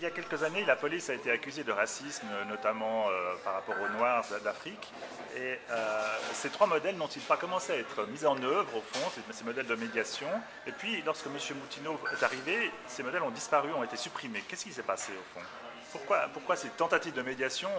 y a quelques années, la police a été accusée de racisme, notamment par rapport aux Noirs d'Afrique. Et ces trois modèles n'ont-ils pas commencé à être mis en œuvre, au fond, ces modèles de médiation? Et puis, lorsque M. Moutinho est arrivé, ces modèles ont disparu, ont été supprimés. Qu'est-ce qui s'est passé, au fond? Pourquoi ces tentatives de médiation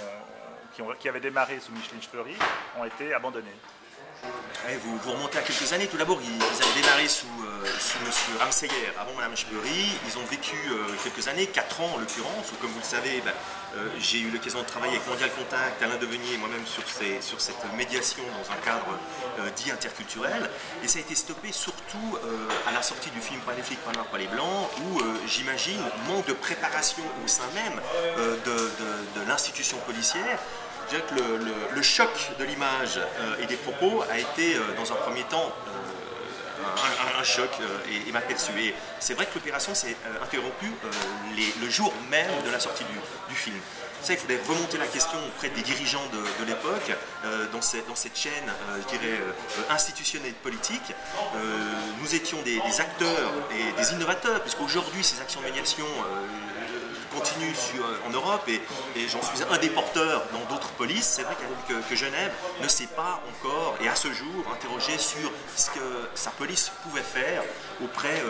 qui avaient démarré sous Micheline Fleury ont été abandonnées? Vous remontez à quelques années. Tout d'abord, ils avaient démarré sous M. Ramseyer, avant Mme Fleury. Ils ont vécu quelques années, 4 ans en l'occurrence, où, comme vous le savez, j'ai eu l'occasion de travailler avec Mondial Contact, Alain Devenier et moi-même sur cette médiation dans un cadre dit interculturel. Et ça a été stoppé surtout à la sortie du film Pas les flics, pas noirs, pas les blancs, où j'imagine manque de préparation au sein même de l'institution policière. Je dirais que le choc de l'image et des propos a été, dans un premier temps, un choc et m'a fait dessus. Et c'est vrai que l'opération s'est interrompue le jour même de la sortie du film. Ça, il faudrait remonter la question auprès des dirigeants de l'époque, dans cette chaîne, je dirais, institutionnelle et politique. Nous étions des acteurs et des innovateurs, puisqu'aujourd'hui, ces actions de médiation continue en Europe et j'en suis un des porteurs dans d'autres polices. C'est vrai que Genève ne s'est pas encore, et à ce jour, interrogé sur ce que sa police pouvait faire auprès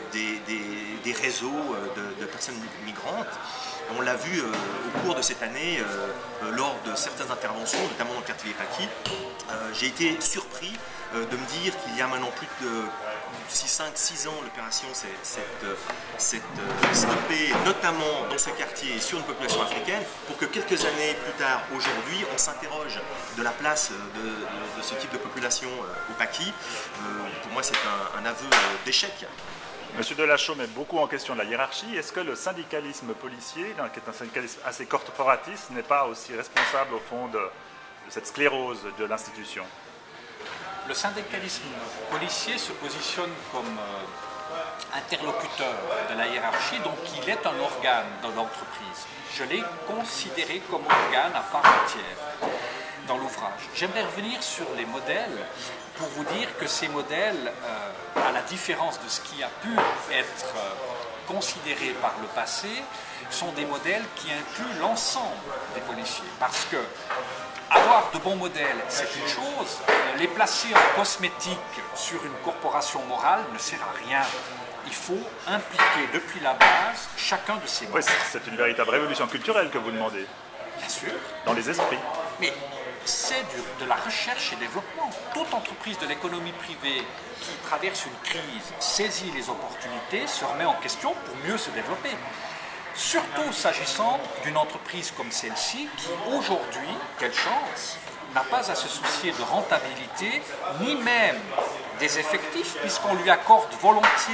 des réseaux de personnes migrantes. On l'a vu au cours de cette année, lors de certaines interventions, notamment dans le quartier Paki. J'ai été surpris de me dire qu'il y a maintenant plus de 5-6 ans, l'opération s'est stoppée, notamment dans ce quartier et sur une population africaine, pour que quelques années plus tard, aujourd'hui, on s'interroge de la place de ce type de population au Paki. Pour moi, c'est un aveu d'échec. Monsieur Delachaux met beaucoup en question la hiérarchie. Est-ce que le syndicalisme policier, qui est un syndicalisme assez corporatiste, n'est pas aussi responsable au fond de cette sclérose de l'institution? Le syndicalisme policier se positionne comme interlocuteur de la hiérarchie, donc il est un organe dans l'entreprise. Je l'ai considéré comme organe à part entière dans l'ouvrage. J'aimerais revenir sur les modèles pour vous dire que ces modèles, à la différence de ce qui a pu être considéré par le passé, sont des modèles qui incluent l'ensemble des policiers. Parce que avoir de bons modèles, c'est une chose. Les placer en cosmétique sur une corporation morale ne sert à rien. Il faut impliquer depuis la base chacun de ces modèles. Oui, c'est une véritable révolution culturelle que vous demandez. Bien sûr. Dans les esprits. Mais c'est de la recherche et développement. Toute entreprise de l'économie privée qui traverse une crise saisit les opportunités, se remet en question pour mieux se développer. Surtout s'agissant d'une entreprise comme celle-ci qui aujourd'hui, quelle chance, n'a pas à se soucier de rentabilité ni même des effectifs puisqu'on lui accorde volontiers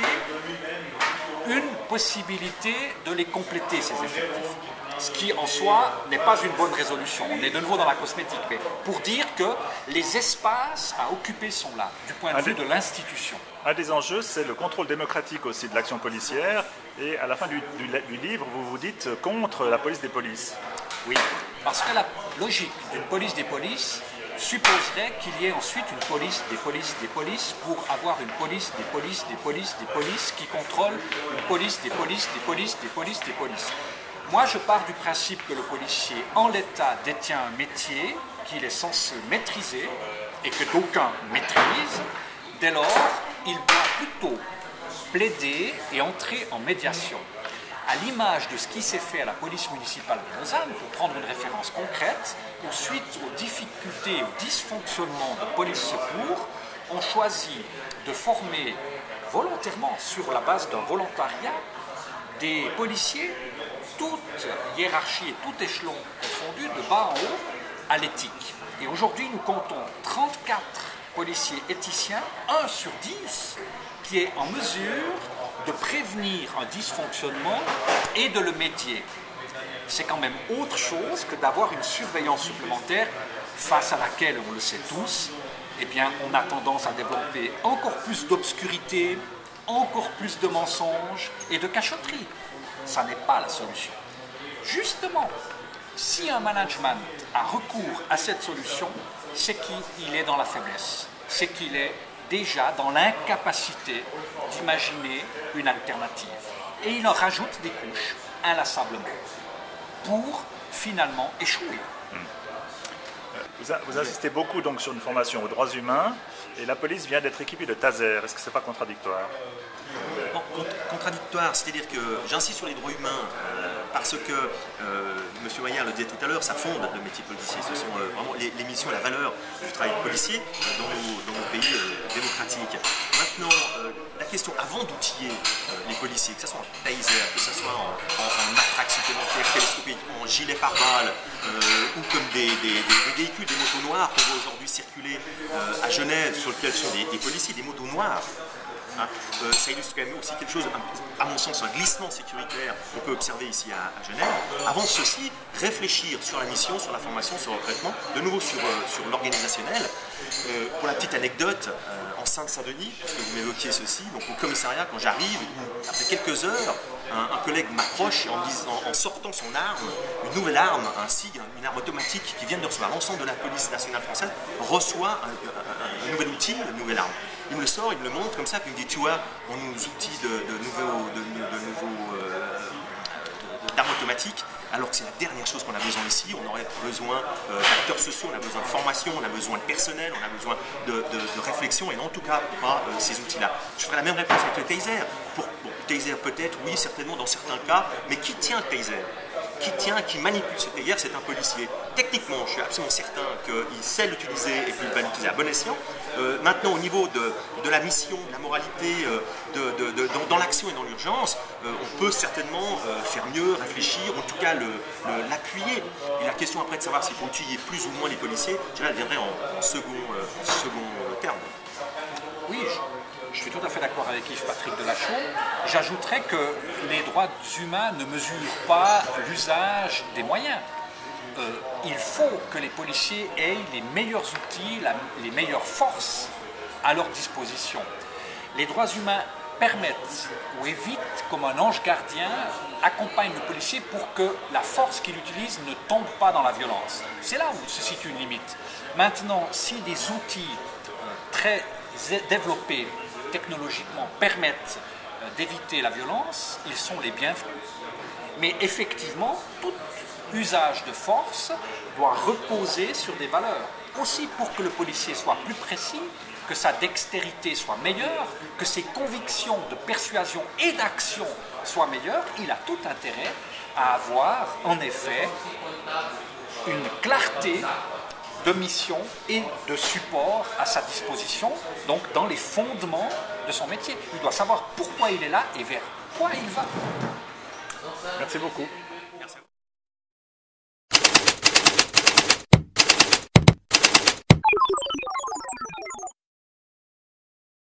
une possibilité de les compléter, ces effectifs. Ce qui en soi n'est pas une bonne résolution. On est de nouveau dans la cosmétique, mais pour dire que les espaces à occuper sont là, du point de vue de l'institution. Un des enjeux, c'est le contrôle démocratique aussi de l'action policière. Et à la fin du livre, vous vous dites contre la police des polices. Oui, parce que la logique d'une police des polices supposerait qu'il y ait ensuite une police des polices des polices pour avoir une police des polices des polices des polices qui contrôle une police des polices des polices des polices des polices. Moi, je pars du principe que le policier, en l'état, détient un métier qu'il est censé maîtriser et que d'aucuns maîtrisent. Dès lors, il doit plutôt plaider et entrer en médiation. À l'image de ce qui s'est fait à la police municipale de Lausanne, pour prendre une référence concrète, où suite aux difficultés et aux dysfonctionnements de police secours, on choisit de former volontairement, sur la base d'un volontariat, des policiers, toute hiérarchie et tout échelon confondu, de bas en haut, à l'éthique. Et aujourd'hui, nous comptons 34 policiers éthiciens, 1 sur 10, qui est en mesure de prévenir un dysfonctionnement et de le médier. C'est quand même autre chose que d'avoir une surveillance supplémentaire face à laquelle, on le sait tous, eh bien, on a tendance à développer encore plus d'obscurité, encore plus de mensonges et de cachotterie. Ça n'est pas la solution. Justement, si un management a recours à cette solution, c'est qu'il est dans la faiblesse, c'est qu'il est déjà dans l'incapacité d'imaginer une alternative. Et il en rajoute des couches. inlassablement pour finalement échouer. Vous insistez beaucoup donc sur une formation aux droits humains et la police vient d'être équipée de taser. Est-ce que c'est pas contradictoire? Bon, contradictoire, c'est-à-dire que j'insiste sur les droits humains parce que M. Maillard le disait tout à l'heure, ça fonde le métier policier. Ce sont vraiment les missions et la valeur du travail policier dans nos pays démocratiques. Maintenant, la question, avant d'outiller les policiers, que ce soit en taser, que ce soit en matraque supplémentaire, télescopique, en gilet pare-balles, ou comme des véhicules, des motos noires qu'on voit aujourd'hui circuler à Genève, sur lesquels sont des policiers, des motos noires. Ça illustre quand même aussi quelque chose, à mon sens, un glissement sécuritaire qu'on peut observer ici à Genève. Avant ceci, réfléchir sur la mission, sur la formation, sur le recrutement, de nouveau sur l'organisationnel. Pour la petite anecdote, en Seine-Saint-Denis, puisque vous m'évoquiez ceci, donc au commissariat, quand j'arrive, après quelques heures, un collègue m'approche en sortant son arme, une nouvelle arme, un SIG, une arme automatique qui vient de recevoir. L'ensemble de la police nationale française reçoit un nouvel outil, une nouvelle arme. Il me le sort, il me le montre comme ça, puis il me dit, tu vois, on nous outille d'armes automatiques, alors que c'est la dernière chose qu'on a besoin ici. On aurait besoin d'acteurs sociaux, on a besoin de formation, on a besoin de personnel, on a besoin de réflexion, et en tout cas pas ces outils-là. Je ferai la même réponse avec le taser. Taser peut-être, oui, certainement dans certains cas, mais qui tient le taser? Qui manipule ce taser, c'est un policier. Techniquement, je suis absolument certain qu'il sait l'utiliser et qu'il va l'utiliser à bon escient. Maintenant, au niveau de la mission, de la moralité, dans l'action et dans l'urgence, on peut certainement faire mieux, réfléchir, en tout cas l'appuyer. Et la question après de savoir s'il faut utiliser plus ou moins les policiers, je dirais, elle viendrait en second terme. Oui, je suis tout à fait d'accord avec Yves-Patrick Delachaux. J'ajouterais que les droits humains ne mesurent pas l'usage des moyens. Il faut que les policiers aient les meilleurs outils, les meilleures forces à leur disposition. Les droits humains permettent ou évitent, comme un ange gardien, accompagnent le policier pour que la force qu'il utilise ne tombe pas dans la violence. C'est là où se situe une limite. Maintenant, si des outils très développés technologiquement permettent d'éviter la violence, ils sont les bienvenus. Mais effectivement, tout usage de force doit reposer sur des valeurs. Aussi pour que le policier soit plus précis, que sa dextérité soit meilleure, que ses convictions de persuasion et d'action soient meilleures, il a tout intérêt à avoir en effet une clarté de mission et de support à sa disposition, donc dans les fondements de son métier. Il doit savoir pourquoi il est là et vers quoi il va. Merci beaucoup.